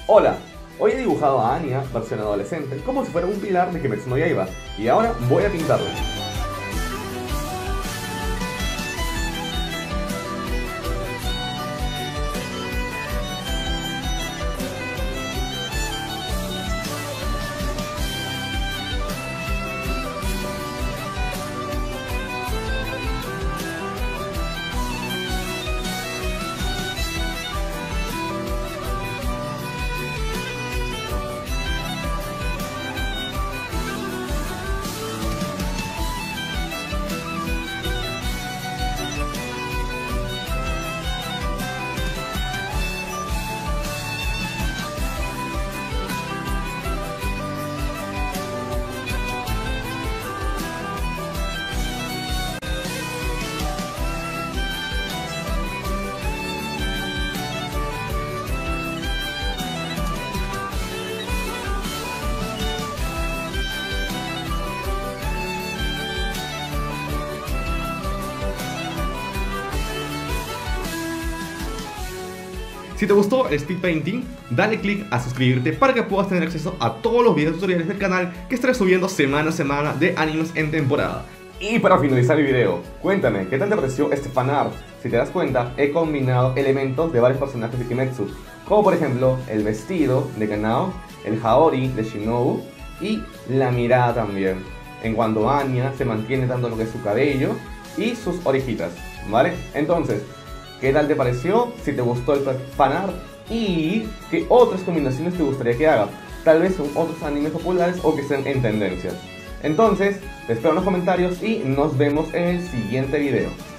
Hola, hoy he dibujado a Anya, versión adolescente, como si fuera un pilar de Kimetsu no Yaiba, y ahora voy a pintarlo. Si te gustó el speed painting, dale click a suscribirte para que puedas tener acceso a todos los videos tutoriales del canal que estaré subiendo semana a semana de animes en temporada. Y para finalizar el video, cuéntame, ¿qué tal te pareció este fanart? Si te das cuenta, he combinado elementos de varios personajes de Kimetsu, como por ejemplo el vestido de Kanao, el Haori de Shinobu y la mirada también, en cuanto Anya se mantiene dando lo que es su cabello y sus orejitas, ¿vale? Entonces, ¿qué tal te pareció? Si te gustó el fanart y qué otras combinaciones te gustaría que haga. Tal vez son otros animes populares o que estén en tendencia. Entonces, te espero en los comentarios y nos vemos en el siguiente video.